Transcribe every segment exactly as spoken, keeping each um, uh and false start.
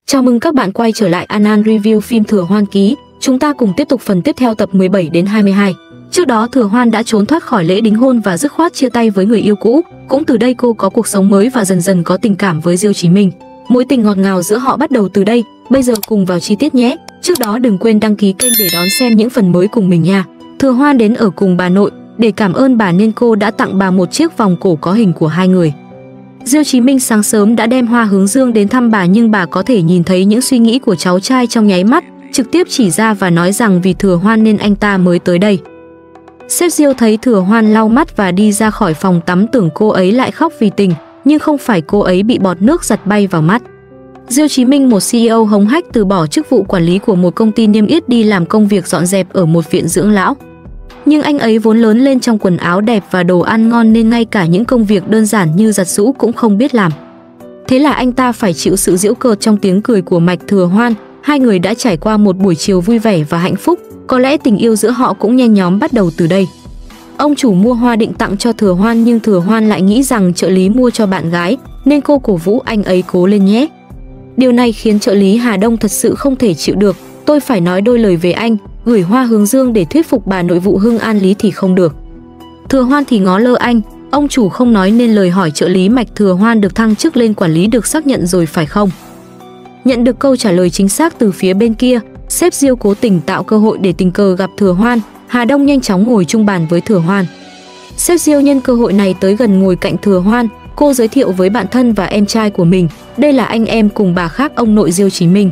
Chào mừng các bạn quay trở lại Anan Review phim Thừa Hoan Ký. Chúng ta cùng tiếp tục phần tiếp theo tập mười bảy đến hai mươi hai. Trước đó Thừa Hoan đã trốn thoát khỏi lễ đính hôn và dứt khoát chia tay với người yêu cũ. Cũng từ đây cô có cuộc sống mới và dần dần có tình cảm với Diêu Chí Minh. Mối tình ngọt ngào giữa họ bắt đầu từ đây. Bây giờ cùng vào chi tiết nhé. Trước đó đừng quên đăng ký kênh để đón xem những phần mới cùng mình nha. Thừa Hoan đến ở cùng bà nội. Để cảm ơn bà nên cô đã tặng bà một chiếc vòng cổ có hình của hai người. Diêu Chí Minh sáng sớm đã đem hoa hướng dương đến thăm bà, nhưng bà có thể nhìn thấy những suy nghĩ của cháu trai trong nháy mắt, trực tiếp chỉ ra và nói rằng vì Thừa Hoan nên anh ta mới tới đây. Sếp Diêu thấy Thừa Hoan lau mắt và đi ra khỏi phòng tắm, tưởng cô ấy lại khóc vì tình, nhưng không phải, cô ấy bị bọt nước giặt bay vào mắt. Diêu Chí Minh, một xê e ô hống hách, từ bỏ chức vụ quản lý của một công ty niêm yết đi làm công việc dọn dẹp ở một viện dưỡng lão. Nhưng anh ấy vốn lớn lên trong quần áo đẹp và đồ ăn ngon nên ngay cả những công việc đơn giản như giặt giũ cũng không biết làm. Thế là anh ta phải chịu sự giễu cợt trong tiếng cười của Mạch Thừa Hoan. Hai người đã trải qua một buổi chiều vui vẻ và hạnh phúc, có lẽ tình yêu giữa họ cũng nhen nhóm bắt đầu từ đây. Ông chủ mua hoa định tặng cho Thừa Hoan, nhưng Thừa Hoan lại nghĩ rằng trợ lý mua cho bạn gái, nên cô cổ vũ anh ấy cố lên nhé. Điều này khiến trợ lý Hà Đông thật sự không thể chịu được. Tôi phải nói đôi lời về anh, gửi hoa hướng dương để thuyết phục bà nội vụ Hưng An Lý thì không được. Thừa Hoan thì ngó lơ anh, ông chủ không nói nên lời hỏi trợ lý Mạch Thừa Hoan được thăng chức lên quản lý được xác nhận rồi phải không? Nhận được câu trả lời chính xác từ phía bên kia, sếp Diêu cố tình tạo cơ hội để tình cờ gặp Thừa Hoan. Hà Đông nhanh chóng ngồi chung bàn với Thừa Hoan. Sếp Diêu nhân cơ hội này tới gần ngồi cạnh Thừa Hoan, cô giới thiệu với bạn thân và em trai của mình, đây là anh em cùng bà khác ông nội Diêu Chí Minh.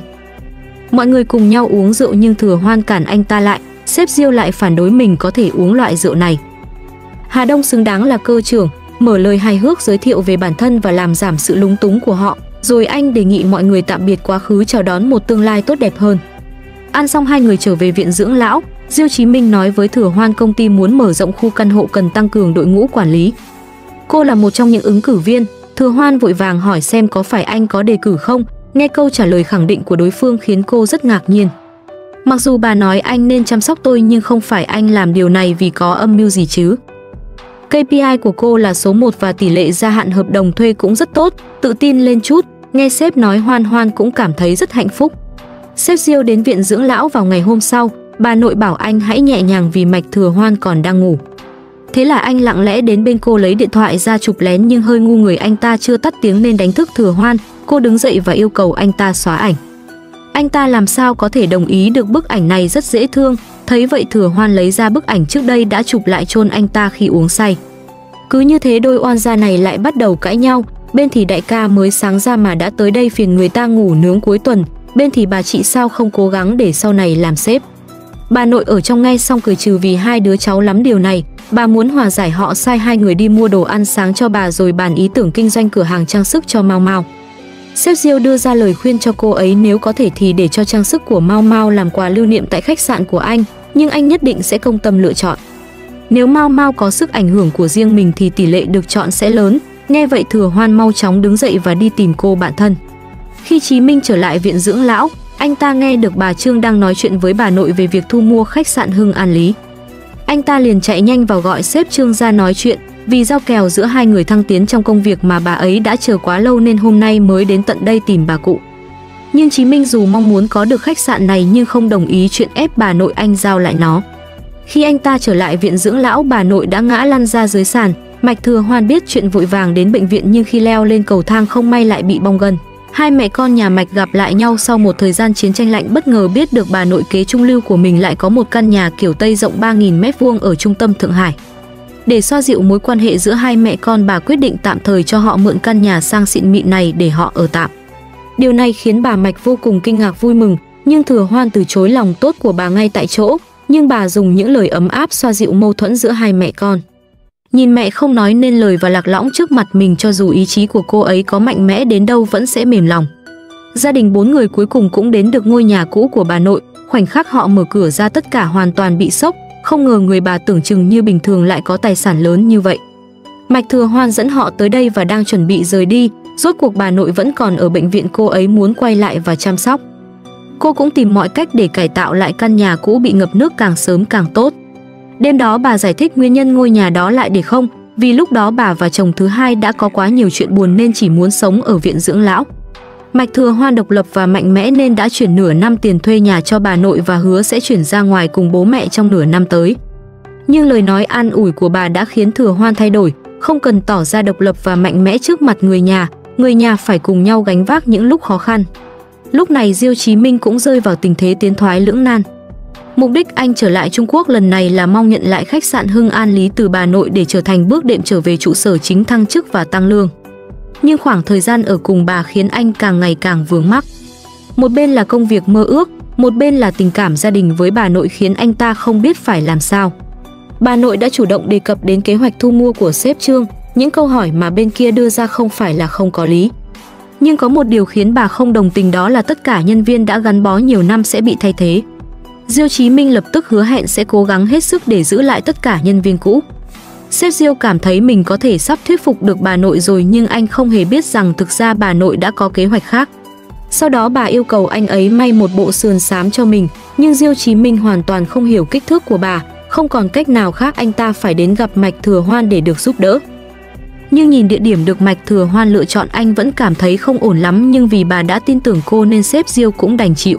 Mọi người cùng nhau uống rượu nhưng Thừa Hoan cản anh ta lại, sếp Diêu lại phản đối mình có thể uống loại rượu này. Hà Đông xứng đáng là cơ trưởng, mở lời hài hước giới thiệu về bản thân và làm giảm sự lúng túng của họ, rồi anh đề nghị mọi người tạm biệt quá khứ, chào đón một tương lai tốt đẹp hơn. Ăn xong hai người trở về viện dưỡng lão. Diêu Chí Minh nói với Thừa Hoan công ty muốn mở rộng khu căn hộ, cần tăng cường đội ngũ quản lý. Cô là một trong những ứng cử viên. Thừa Hoan vội vàng hỏi xem có phải anh có đề cử không. Nghe câu trả lời khẳng định của đối phương khiến cô rất ngạc nhiên. Mặc dù bà nói anh nên chăm sóc tôi, nhưng không phải anh làm điều này vì có âm mưu gì chứ. ca pê i của cô là số một và tỷ lệ gia hạn hợp đồng thuê cũng rất tốt, tự tin lên chút. Nghe sếp nói, Hoan Hoan cũng cảm thấy rất hạnh phúc. Sếp Diêu đến viện dưỡng lão vào ngày hôm sau. Bà nội bảo anh hãy nhẹ nhàng vì Mạch Thừa Hoan còn đang ngủ. Thế là anh lặng lẽ đến bên cô lấy điện thoại ra chụp lén, nhưng hơi ngu người anh ta chưa tắt tiếng nên đánh thức Thừa Hoan. Cô đứng dậy và yêu cầu anh ta xóa ảnh. Anh ta làm sao có thể đồng ý được, bức ảnh này rất dễ thương. Thấy vậy Thừa Hoan lấy ra bức ảnh trước đây đã chụp lại chôn anh ta khi uống say. Cứ như thế đôi oan gia này lại bắt đầu cãi nhau. Bên thì đại ca mới sáng ra mà đã tới đây phiền người ta ngủ nướng cuối tuần. Bên thì bà chị sao không cố gắng để sau này làm sếp. Bà nội ở trong nghe xong cười trừ vì hai đứa cháu lắm điều này. Bà muốn hòa giải, họ sai hai người đi mua đồ ăn sáng cho bà rồi bàn ý tưởng kinh doanh cửa hàng trang sức cho Mau Mau. Sếp Diêu đưa ra lời khuyên cho cô ấy nếu có thể thì để cho trang sức của Mau Mau làm quà lưu niệm tại khách sạn của anh, nhưng anh nhất định sẽ công tâm lựa chọn. Nếu Mau Mau có sức ảnh hưởng của riêng mình thì tỷ lệ được chọn sẽ lớn. Nghe vậy Thừa Hoan mau chóng đứng dậy và đi tìm cô bạn thân. Khi Chí Minh trở lại viện dưỡng lão, anh ta nghe được bà Trương đang nói chuyện với bà nội về việc thu mua khách sạn Hưng An Lý. Anh ta liền chạy nhanh vào gọi sếp Trương ra nói chuyện. Vì giao kèo giữa hai người thăng tiến trong công việc mà bà ấy đã chờ quá lâu nên hôm nay mới đến tận đây tìm bà cụ. Nhưng Chí Minh dù mong muốn có được khách sạn này nhưng không đồng ý chuyện ép bà nội anh giao lại nó. Khi anh ta trở lại viện dưỡng lão, bà nội đã ngã lăn ra dưới sàn. Mạch Thừa Hoan biết chuyện vội vàng đến bệnh viện, nhưng khi leo lên cầu thang không may lại bị bong gân. Hai mẹ con nhà Mạch gặp lại nhau sau một thời gian chiến tranh lạnh, bất ngờ biết được bà nội kế trung lưu của mình lại có một căn nhà kiểu Tây rộng ba nghìn mét vuông ở trung tâm Thượng Hải. Để xoa dịu mối quan hệ giữa hai mẹ con, bà quyết định tạm thời cho họ mượn căn nhà sang xịn mịn này để họ ở tạm. Điều này khiến bà Mạch vô cùng kinh ngạc vui mừng, nhưng Thừa Hoan từ chối lòng tốt của bà ngay tại chỗ, nhưng bà dùng những lời ấm áp xoa dịu mâu thuẫn giữa hai mẹ con. Nhìn mẹ không nói nên lời và lạc lõng trước mặt mình, cho dù ý chí của cô ấy có mạnh mẽ đến đâu vẫn sẽ mềm lòng. Gia đình bốn người cuối cùng cũng đến được ngôi nhà cũ của bà nội. Khoảnh khắc họ mở cửa ra, tất cả hoàn toàn bị sốc. Không ngờ người bà tưởng chừng như bình thường lại có tài sản lớn như vậy. Mạch Thừa Hoan dẫn họ tới đây và đang chuẩn bị rời đi. Rốt cuộc bà nội vẫn còn ở bệnh viện, cô ấy muốn quay lại và chăm sóc. Cô cũng tìm mọi cách để cải tạo lại căn nhà cũ bị ngập nước càng sớm càng tốt. Đêm đó bà giải thích nguyên nhân ngôi nhà đó lại để không, vì lúc đó bà và chồng thứ hai đã có quá nhiều chuyện buồn nên chỉ muốn sống ở viện dưỡng lão. Mạch Thừa Hoan độc lập và mạnh mẽ nên đã chuyển nửa năm tiền thuê nhà cho bà nội và hứa sẽ chuyển ra ngoài cùng bố mẹ trong nửa năm tới. Nhưng lời nói an ủi của bà đã khiến Thừa Hoan thay đổi, không cần tỏ ra độc lập và mạnh mẽ trước mặt người nhà, người nhà phải cùng nhau gánh vác những lúc khó khăn. Lúc này Diêu Chí Minh cũng rơi vào tình thế tiến thoái lưỡng nan. Mục đích anh trở lại Trung Quốc lần này là mong nhận lại khách sạn Hưng An Lý từ bà nội để trở thành bước đệm trở về trụ sở chính, thăng chức và tăng lương. Nhưng khoảng thời gian ở cùng bà khiến anh càng ngày càng vướng mắc. Một bên là công việc mơ ước, một bên là tình cảm gia đình với bà nội khiến anh ta không biết phải làm sao. Bà nội đã chủ động đề cập đến kế hoạch thu mua của sếp Trương, những câu hỏi mà bên kia đưa ra không phải là không có lý. Nhưng có một điều khiến bà không đồng tình, đó là tất cả nhân viên đã gắn bó nhiều năm sẽ bị thay thế. Diêu Chí Minh lập tức hứa hẹn sẽ cố gắng hết sức để giữ lại tất cả nhân viên cũ. Sếp Diêu cảm thấy mình có thể sắp thuyết phục được bà nội rồi, nhưng anh không hề biết rằng thực ra bà nội đã có kế hoạch khác. Sau đó bà yêu cầu anh ấy may một bộ sườn xám cho mình, nhưng Diêu Chí Minh hoàn toàn không hiểu kích thước của bà, không còn cách nào khác anh ta phải đến gặp Mạch Thừa Hoan để được giúp đỡ. Nhưng nhìn địa điểm được Mạch Thừa Hoan lựa chọn anh vẫn cảm thấy không ổn lắm, nhưng vì bà đã tin tưởng cô nên sếp Diêu cũng đành chịu.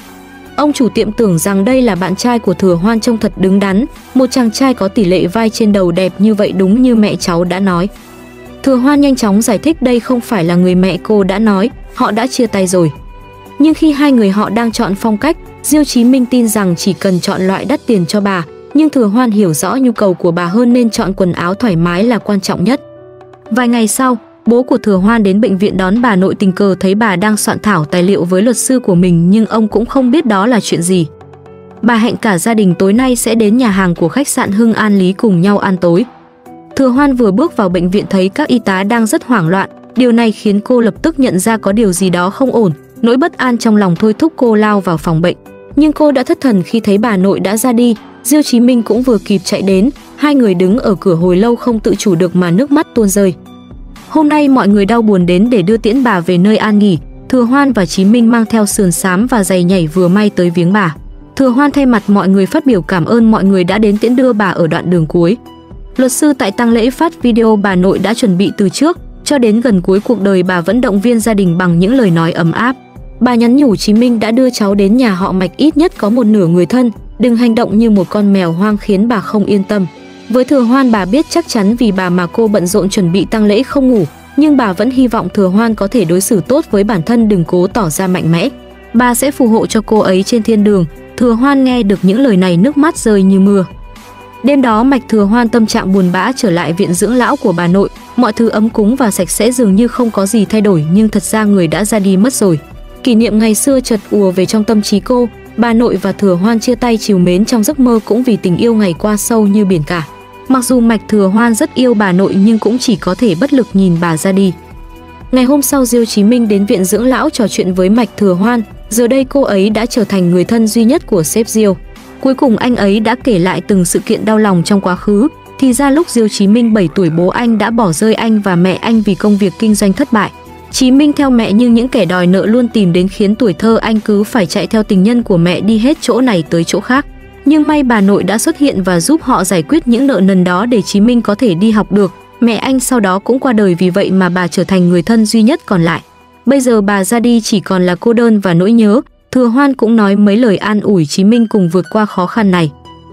Ông chủ tiệm tưởng rằng đây là bạn trai của Thừa Hoan trông thật đứng đắn, một chàng trai có tỷ lệ vai trên đầu đẹp như vậy đúng như mẹ cháu đã nói. Thừa Hoan nhanh chóng giải thích đây không phải là người mẹ cô đã nói, họ đã chia tay rồi. Nhưng khi hai người họ đang chọn phong cách, Diêu Chí Minh tin rằng chỉ cần chọn loại đắt tiền cho bà, nhưng Thừa Hoan hiểu rõ nhu cầu của bà hơn nên chọn quần áo thoải mái là quan trọng nhất. Vài ngày sau, bố của Thừa Hoan đến bệnh viện đón bà nội, tình cờ thấy bà đang soạn thảo tài liệu với luật sư của mình, nhưng ông cũng không biết đó là chuyện gì. Bà hẹn cả gia đình tối nay sẽ đến nhà hàng của khách sạn Hưng An Lý cùng nhau ăn tối. Thừa Hoan vừa bước vào bệnh viện thấy các y tá đang rất hoảng loạn, điều này khiến cô lập tức nhận ra có điều gì đó không ổn, nỗi bất an trong lòng thôi thúc cô lao vào phòng bệnh. Nhưng cô đã thất thần khi thấy bà nội đã ra đi. Diêu Chí Minh cũng vừa kịp chạy đến, hai người đứng ở cửa hồi lâu không tự chủ được mà nước mắt tuôn rơi. Hôm nay mọi người đau buồn đến để đưa tiễn bà về nơi an nghỉ. Thừa Hoan và Chí Minh mang theo sườn xám và giày nhảy vừa may tới viếng bà. Thừa Hoan thay mặt mọi người phát biểu cảm ơn mọi người đã đến tiễn đưa bà ở đoạn đường cuối. Luật sư tại tang lễ phát video bà nội đã chuẩn bị từ trước, cho đến gần cuối cuộc đời bà vẫn động viên gia đình bằng những lời nói ấm áp. Bà nhắn nhủ Chí Minh đã đưa cháu đến nhà họ Mạch ít nhất có một nửa người thân, đừng hành động như một con mèo hoang khiến bà không yên tâm. Với Thừa Hoan bà biết chắc chắn vì bà mà cô bận rộn chuẩn bị tang lễ không ngủ, nhưng bà vẫn hy vọng Thừa Hoan có thể đối xử tốt với bản thân, đừng cố tỏ ra mạnh mẽ. Bà sẽ phù hộ cho cô ấy trên thiên đường. Thừa Hoan nghe được những lời này nước mắt rơi như mưa. Đêm đó Mạch Thừa Hoan tâm trạng buồn bã trở lại viện dưỡng lão của bà nội, mọi thứ ấm cúng và sạch sẽ dường như không có gì thay đổi, nhưng thật ra người đã ra đi mất rồi. Kỷ niệm ngày xưa chợt ùa về trong tâm trí cô. Bà nội và Thừa Hoan chia tay trìu mến trong giấc mơ cũng vì tình yêu ngày qua sâu như biển cả. Mặc dù Mạch Thừa Hoan rất yêu bà nội nhưng cũng chỉ có thể bất lực nhìn bà ra đi. Ngày hôm sau Diêu Chí Minh đến viện dưỡng lão trò chuyện với Mạch Thừa Hoan, giờ đây cô ấy đã trở thành người thân duy nhất của sếp Diêu. Cuối cùng anh ấy đã kể lại từng sự kiện đau lòng trong quá khứ, thì ra lúc Diêu Chí Minh bảy tuổi bố anh đã bỏ rơi anh và mẹ anh vì công việc kinh doanh thất bại. Chí Minh theo mẹ nhưng những kẻ đòi nợ luôn tìm đến khiến tuổi thơ anh cứ phải chạy theo tình nhân của mẹ đi hết chỗ này tới chỗ khác. Nhưng may bà nội đã xuất hiện và giúp họ giải quyết những nợ nần đó để Chí Minh có thể đi học được. Mẹ anh sau đó cũng qua đời, vì vậy mà bà trở thành người thân duy nhất còn lại. Bây giờ bà ra đi chỉ còn là cô đơn và nỗi nhớ. Thừa Hoan cũng nói mấy lời an ủi Chí Minh cùng vượt qua khó khăn này.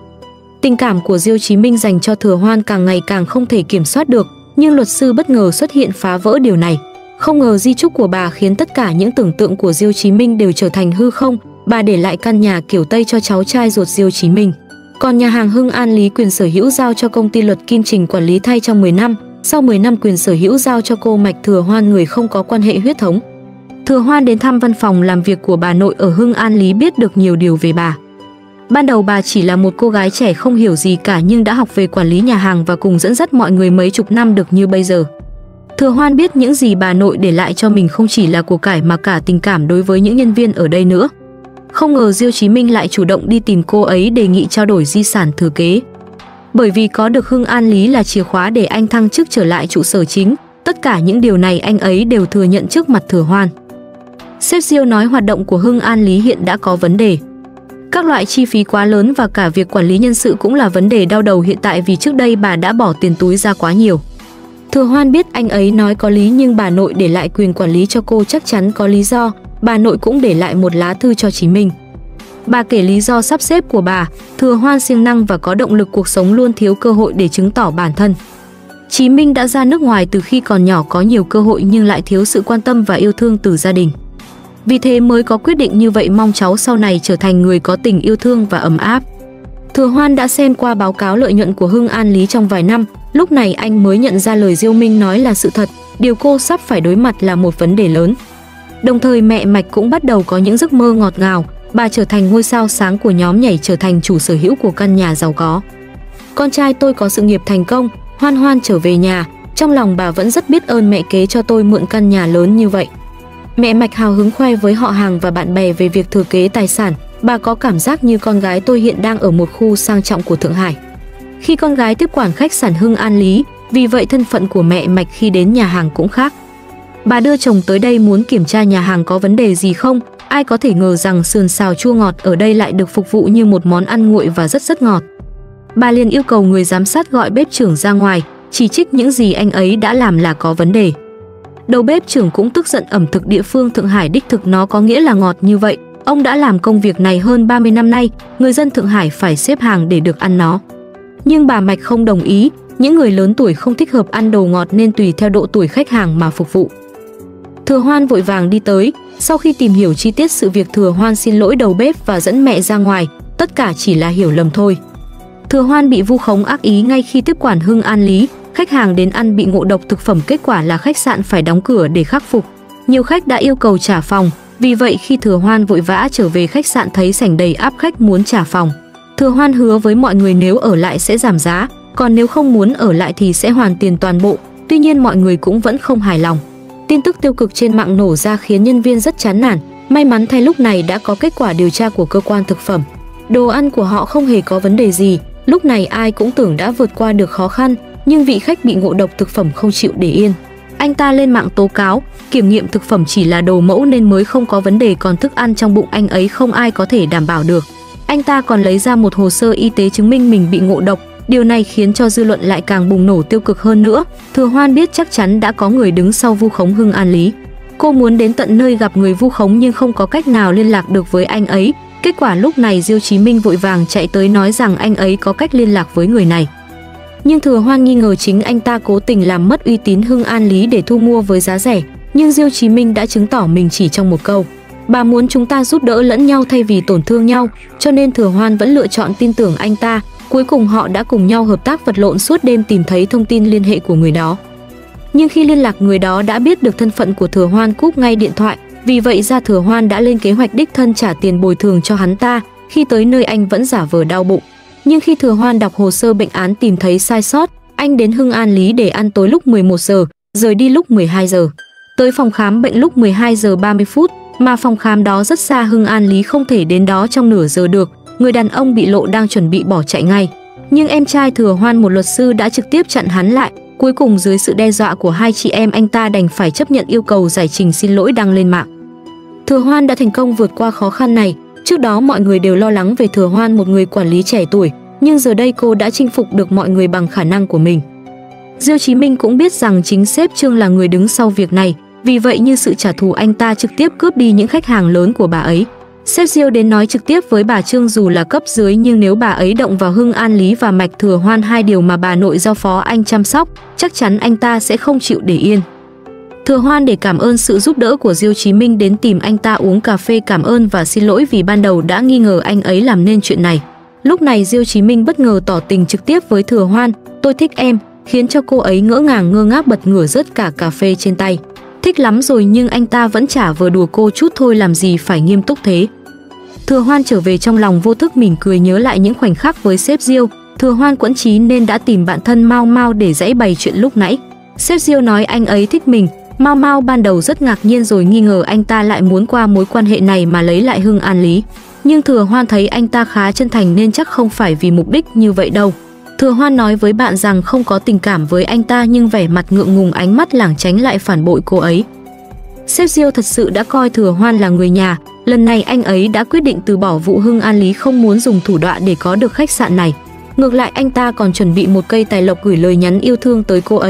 Tình cảm của Diêu Chí Minh dành cho Thừa Hoan càng ngày càng không thể kiểm soát được, nhưng luật sư bất ngờ xuất hiện phá vỡ điều này. Không ngờ di chúc của bà khiến tất cả những tưởng tượng của Diêu Chí Minh đều trở thành hư không. Bà để lại căn nhà kiểu Tây cho cháu trai ruột Diêu Chí Minh. Còn nhà hàng Hưng An Lý quyền sở hữu giao cho công ty luật Kim Trình quản lý thay trong mười năm. Sau mười năm quyền sở hữu giao cho cô Mạch Thừa Hoan, người không có quan hệ huyết thống. Thừa Hoan đến thăm văn phòng làm việc của bà nội ở Hưng An Lý, biết được nhiều điều về bà. Ban đầu bà chỉ là một cô gái trẻ không hiểu gì cả, nhưng đã học về quản lý nhà hàng và cùng dẫn dắt mọi người mấy chục năm được như bây giờ. Thừa Hoan biết những gì bà nội để lại cho mình không chỉ là của cải mà cả tình cảm đối với những nhân viên ở đây nữa. Không ngờ Diêu Chí Minh lại chủ động đi tìm cô ấy đề nghị trao đổi di sản thừa kế. Bởi vì có được Hưng An Lý là chìa khóa để anh thăng chức trở lại trụ sở chính, tất cả những điều này anh ấy đều thừa nhận trước mặt Thừa Hoan. Sếp Diêu nói hoạt động của Hưng An Lý hiện đã có vấn đề. Các loại chi phí quá lớn và cả việc quản lý nhân sự cũng là vấn đề đau đầu hiện tại, vì trước đây bà đã bỏ tiền túi ra quá nhiều. Thừa Hoan biết anh ấy nói có lý, nhưng bà nội để lại quyền quản lý cho cô chắc chắn có lý do. Bà nội cũng để lại một lá thư cho Chí Minh. Bà kể lý do sắp xếp của bà: Thừa Hoan siêng năng và có động lực, cuộc sống luôn thiếu cơ hội để chứng tỏ bản thân. Chí Minh đã ra nước ngoài từ khi còn nhỏ, có nhiều cơ hội nhưng lại thiếu sự quan tâm và yêu thương từ gia đình. Vì thế mới có quyết định như vậy, mong cháu sau này trở thành người có tình yêu thương và ấm áp. Thừa Hoan đã xem qua báo cáo lợi nhuận của Hưng An Lý trong vài năm, lúc này anh mới nhận ra lời Diêu Minh nói là sự thật, điều cô sắp phải đối mặt là một vấn đề lớn. Đồng thời mẹ Mạch cũng bắt đầu có những giấc mơ ngọt ngào, bà trở thành ngôi sao sáng của nhóm nhảy, trở thành chủ sở hữu của căn nhà giàu có. Con trai tôi có sự nghiệp thành công. Hoan Hoan trở về nhà, trong lòng bà vẫn rất biết ơn mẹ kế cho tôi mượn căn nhà lớn như vậy. Mẹ Mạch hào hứng khoe với họ hàng và bạn bè về việc thừa kế tài sản. Bà có cảm giác như con gái tôi hiện đang ở một khu sang trọng của Thượng Hải. Khi con gái tiếp quản khách sạn Hưng An Lý, vì vậy thân phận của mẹ Mạch khi đến nhà hàng cũng khác. Bà đưa chồng tới đây muốn kiểm tra nhà hàng có vấn đề gì không. Ai có thể ngờ rằng sườn xào chua ngọt ở đây lại được phục vụ như một món ăn nguội và rất rất ngọt. Bà liền yêu cầu người giám sát gọi bếp trưởng ra ngoài, chỉ trích những gì anh ấy đã làm là có vấn đề. Đầu bếp trưởng cũng tức giận, ẩm thực địa phương Thượng Hải đích thực nó có nghĩa là ngọt như vậy. Ông đã làm công việc này hơn ba mươi năm nay, người dân Thượng Hải phải xếp hàng để được ăn nó. Nhưng bà Mạch không đồng ý, những người lớn tuổi không thích hợp ăn đồ ngọt nên tùy theo độ tuổi khách hàng mà phục vụ. Thừa Hoan vội vàng đi tới, sau khi tìm hiểu chi tiết sự việc, Thừa Hoan xin lỗi đầu bếp và dẫn mẹ ra ngoài, tất cả chỉ là hiểu lầm thôi. Thừa Hoan bị vu khống ác ý ngay khi tiếp quản Hưng An Lý, khách hàng đến ăn bị ngộ độc thực phẩm, kết quả là khách sạn phải đóng cửa để khắc phục. Nhiều khách đã yêu cầu trả phòng, vì vậy khi Thừa Hoan vội vã trở về khách sạn thấy sảnh đầy ắp khách muốn trả phòng. Thừa Hoan hứa với mọi người nếu ở lại sẽ giảm giá, còn nếu không muốn ở lại thì sẽ hoàn tiền toàn bộ. Tuy nhiên mọi người cũng vẫn không hài lòng. Tin tức tiêu cực trên mạng nổ ra khiến nhân viên rất chán nản. May mắn thay lúc này đã có kết quả điều tra của cơ quan thực phẩm. Đồ ăn của họ không hề có vấn đề gì. Lúc này ai cũng tưởng đã vượt qua được khó khăn, nhưng vị khách bị ngộ độc thực phẩm không chịu để yên. Anh ta lên mạng tố cáo, kiểm nghiệm thực phẩm chỉ là đồ mẫu nên mới không có vấn đề, còn thức ăn trong bụng anh ấy không ai có thể đảm bảo được. Anh ta còn lấy ra một hồ sơ y tế chứng minh mình bị ngộ độc. Điều này khiến cho dư luận lại càng bùng nổ tiêu cực hơn nữa. Thừa Hoan biết chắc chắn đã có người đứng sau vu khống Hưng An Lý. Cô muốn đến tận nơi gặp người vu khống nhưng không có cách nào liên lạc được với anh ấy. Kết quả lúc này Diêu Chí Minh vội vàng chạy tới nói rằng anh ấy có cách liên lạc với người này. Nhưng Thừa Hoan nghi ngờ chính anh ta cố tình làm mất uy tín Hưng An Lý để thu mua với giá rẻ. Nhưng Diêu Chí Minh đã chứng tỏ mình chỉ trong một câu: bà muốn chúng ta giúp đỡ lẫn nhau thay vì tổn thương nhau, cho nên Thừa Hoan vẫn lựa chọn tin tưởng anh ta. Cuối cùng họ đã cùng nhau hợp tác vật lộn suốt đêm tìm thấy thông tin liên hệ của người đó. Nhưng khi liên lạc người đó đã biết được thân phận của Thừa Hoan cúp ngay điện thoại. Vì vậy ra Thừa Hoan đã lên kế hoạch đích thân trả tiền bồi thường cho hắn ta. Khi tới nơi anh vẫn giả vờ đau bụng. Nhưng khi Thừa Hoan đọc hồ sơ bệnh án tìm thấy sai sót, anh đến Hưng An Lý để ăn tối lúc mười một giờ, rời đi lúc mười hai giờ. Tới phòng khám bệnh lúc mười hai giờ ba mươi phút, mà phòng khám đó rất xa, Hưng An Lý không thể đến đó trong nửa giờ được. Người đàn ông bị lộ đang chuẩn bị bỏ chạy ngay. Nhưng em trai Thừa Hoan, một luật sư, đã trực tiếp chặn hắn lại. Cuối cùng dưới sự đe dọa của hai chị em, anh ta đành phải chấp nhận yêu cầu giải trình xin lỗi đăng lên mạng. Thừa Hoan đã thành công vượt qua khó khăn này. Trước đó mọi người đều lo lắng về Thừa Hoan, một người quản lý trẻ tuổi, nhưng giờ đây cô đã chinh phục được mọi người bằng khả năng của mình. Diêu Chí Minh cũng biết rằng chính sếp Trương là người đứng sau việc này, vì vậy như sự trả thù anh ta trực tiếp cướp đi những khách hàng lớn của bà ấy. Sếp Diêu đến nói trực tiếp với bà Trương dù là cấp dưới, nhưng nếu bà ấy động vào Hưng An Lý và Mạch Thừa Hoan, hai điều mà bà nội giao phó anh chăm sóc, chắc chắn anh ta sẽ không chịu để yên. Thừa Hoan để cảm ơn sự giúp đỡ của Diêu Chí Minh đến tìm anh ta uống cà phê cảm ơn và xin lỗi vì ban đầu đã nghi ngờ anh ấy làm nên chuyện này. Lúc này Diêu Chí Minh bất ngờ tỏ tình trực tiếp với Thừa Hoan: tôi thích em, khiến cho cô ấy ngỡ ngàng ngơ ngác bật ngửa rớt cả cà phê trên tay. Thích lắm rồi, nhưng anh ta vẫn chả vừa đùa cô chút thôi, làm gì phải nghiêm túc thế. Thừa Hoan trở về trong lòng vô thức mỉm cười, nhớ lại những khoảnh khắc với sếp Diêu. Thừa Hoan quẫn trí nên đã tìm bạn thân Mao Mao để giãi bày chuyện lúc nãy. Sếp Diêu nói anh ấy thích mình. Mao Mao ban đầu rất ngạc nhiên rồi nghi ngờ anh ta lại muốn qua mối quan hệ này mà lấy lại Hưng An Lý. Nhưng Thừa Hoan thấy anh ta khá chân thành nên chắc không phải vì mục đích như vậy đâu. Thừa Hoan nói với bạn rằng không có tình cảm với anh ta, nhưng vẻ mặt ngượng ngùng, ánh mắt lảng tránh lại phản bội cô ấy. Sếp Diêu thật sự đã coi Thừa Hoan là người nhà. Lần này anh ấy đã quyết định từ bỏ vụ Hưng An Lý, không muốn dùng thủ đoạn để có được khách sạn này. Ngược lại anh ta còn chuẩn bị một cây tài lộc gửi lời nhắn yêu thương tới cô ấy.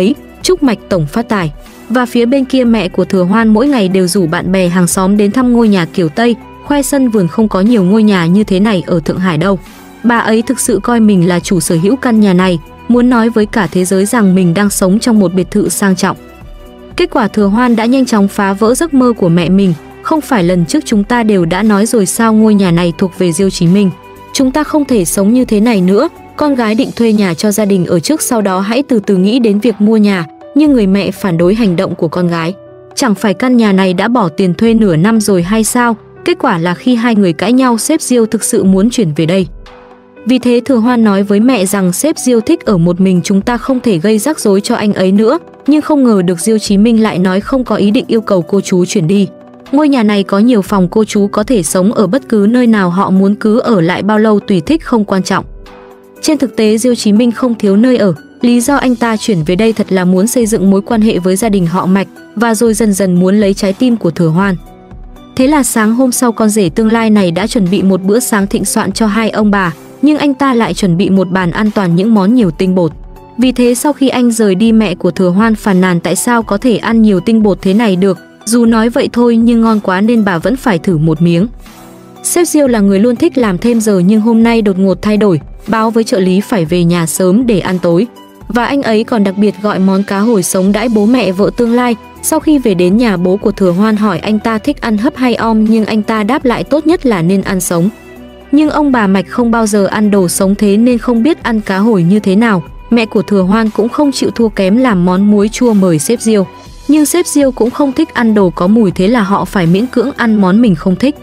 chúc Mạch tổng phát tài. Và phía bên kia mẹ của Thừa Hoan mỗi ngày đều rủ bạn bè hàng xóm đến thăm ngôi nhà kiểu Tây, khoe sân vườn không có nhiều ngôi nhà như thế này ở Thượng Hải đâu. Bà ấy thực sự coi mình là chủ sở hữu căn nhà này, muốn nói với cả thế giới rằng mình đang sống trong một biệt thự sang trọng. Kết quả Thừa Hoan đã nhanh chóng phá vỡ giấc mơ của mẹ mình. Không phải lần trước chúng ta đều đã nói rồi sao, ngôi nhà này thuộc về Diêu Chí Minh. Chúng ta không thể sống như thế này nữa. Con gái định thuê nhà cho gia đình ở trước, sau đó hãy từ từ nghĩ đến việc mua nhà. Nhưng người mẹ phản đối hành động của con gái. Chẳng phải căn nhà này đã bỏ tiền thuê nửa năm rồi hay sao? Kết quả là khi hai người cãi nhau, sếp Diêu thực sự muốn chuyển về đây. Vì thế Thừa Hoan nói với mẹ rằng sếp Diêu thích ở một mình, chúng ta không thể gây rắc rối cho anh ấy nữa. Nhưng không ngờ được Diêu Chí Minh lại nói không có ý định yêu cầu cô chú chuyển đi. Ngôi nhà này có nhiều phòng, cô chú có thể sống ở bất cứ nơi nào họ muốn, cứ ở lại bao lâu tùy thích, không quan trọng. Trên thực tế Diêu Chí Minh không thiếu nơi ở. Lý do anh ta chuyển về đây thật là muốn xây dựng mối quan hệ với gia đình họ Mạch, và rồi dần dần muốn lấy trái tim của Thừa Hoan. Thế là sáng hôm sau, con rể tương lai này đã chuẩn bị một bữa sáng thịnh soạn cho hai ông bà, nhưng anh ta lại chuẩn bị một bàn ăn toàn những món nhiều tinh bột. Vì thế sau khi anh rời đi, mẹ của Thừa Hoan phàn nàn tại sao có thể ăn nhiều tinh bột thế này được. Dù nói vậy thôi nhưng ngon quá nên bà vẫn phải thử một miếng. Sếp Diêu là người luôn thích làm thêm giờ, nhưng hôm nay đột ngột thay đổi, báo với trợ lý phải về nhà sớm để ăn tối. Và anh ấy còn đặc biệt gọi món cá hồi sống đãi bố mẹ vợ tương lai. Sau khi về đến nhà, bố của Thừa Hoan hỏi anh ta thích ăn hấp hay om, nhưng anh ta đáp lại tốt nhất là nên ăn sống. Nhưng ông bà Mạch không bao giờ ăn đồ sống, thế nên không biết ăn cá hồi như thế nào. Mẹ của Thừa Hoan cũng không chịu thua kém, làm món muối chua mời sếp Diêu. Nhưng sếp Diêu cũng không thích ăn đồ có mùi, thế là họ phải miễn cưỡng ăn món mình không thích.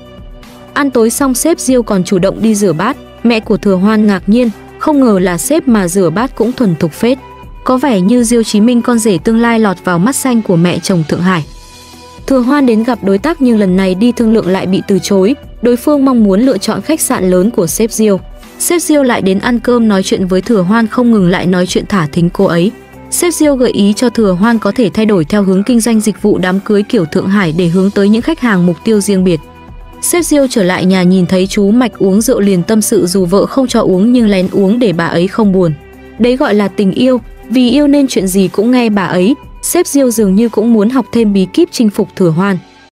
Ăn tối xong, sếp Diêu còn chủ động đi rửa bát. Mẹ của Thừa Hoan ngạc nhiên, không ngờ là sếp mà rửa bát cũng thuần thục phết. Có vẻ như Diêu Chí Minh, con rể tương lai, lọt vào mắt xanh của mẹ chồng Thượng Hải. Thừa Hoan đến gặp đối tác nhưng lần này đi thương lượng lại bị từ chối. Đối phương mong muốn lựa chọn khách sạn lớn của sếp Diêu. Sếp Diêu lại đến ăn cơm nói chuyện với Thừa Hoan, không ngừng lại nói chuyện thả thính cô ấy. Sếp Diêu gợi ý cho Thừa Hoan có thể thay đổi theo hướng kinh doanh dịch vụ đám cưới kiểu Thượng Hải để hướng tới những khách hàng mục tiêu riêng biệt. Sếp Diêu trở lại nhà nhìn thấy chú Mạch uống rượu liền tâm sự, dù vợ không cho uống nhưng lén uống để bà ấy không buồn. Đấy gọi là tình yêu, vì yêu nên chuyện gì cũng nghe bà ấy. Sếp Diêu dường như cũng muốn học thêm bí kíp chinh phục Thừa Hoan.